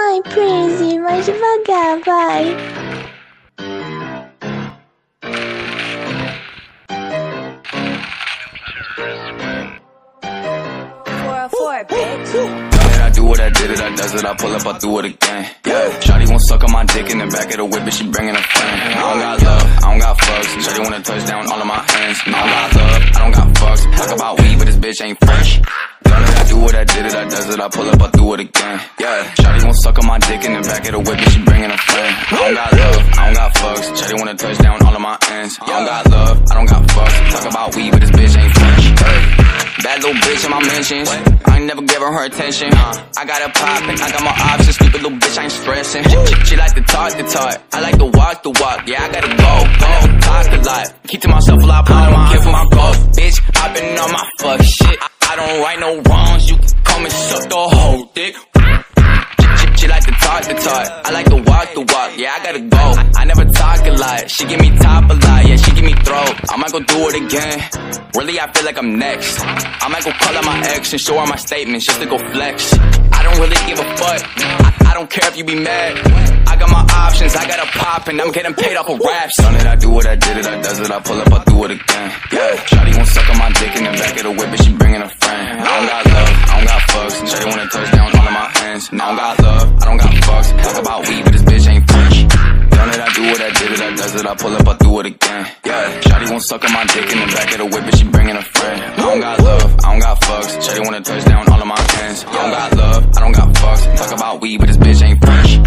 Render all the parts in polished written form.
Ai, Prince, mais devagar, vai. I do what I did it, I does it, I pull up, I do it again. Yeah, shawty won't suck on my dick in the back of the whip, but she bringing a friend. I don't got love, I don't got fucks. Shawty wanna touch down all of my hands. I don't got love, I don't got fucks. Talk about weed, but this bitch ain't fresh. I do what I did it, I does it, I pull up, I do it again. Yeah, shawty won't suck on my dick in the back of the whip, but she bringing a friend. I don't got love, I don't got fucks. Shawty wanna touch down all of my ends. I don't got love, I don't got fucks. Talk about weed, but this bitch ain't fresh. Hey. Bad little bitch in my mentions. I ain't never give her attention. I got her poppin', I got my options. Stupid little bitch, I ain't stressing. She like to talk the talk. I like to walk the walk. Yeah, I gotta go. I never talk a lot. Keep to myself a lot. I don't care for my goals. Bitch, I been on my fuck shit. I don't right no wrongs. You can come and suck the whole dick. She like to talk the talk. I like to walk the walk. Yeah, I gotta go. I never talk a lot. She give me top a lot. Yeah, she give me throat. I might go do it again. Really, I feel like I'm next. I might go call out my ex and show her my statements just to go flex. I don't really give a fuck. I don't care if you be mad. I got my options. I got a pop and I'm getting paid off of raps. Done it, I do what I did it. I does it. I pull up, I do it again. Yeah, shawty won't suck on my dick in the back of the whip, but she bringing a friend. I don't got love. I don't got fucks. Shawty wanna touch down all of my hands. I don't got love. I don't got fucks. Talk about weed, but this bitch ain't fresh. Done it, I do what I did it, I does it, I pull up, I do it again. Yeah, shawty won't suck on my dick in the back of the whip, but she bringing a friend. I don't got love, I don't got fucks. Shawty wanna touch down all of my hands. I don't got love, I don't got fucks. Talk about weed, but this bitch ain't fresh.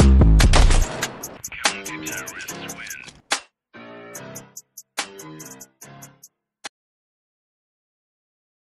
Terrorists win.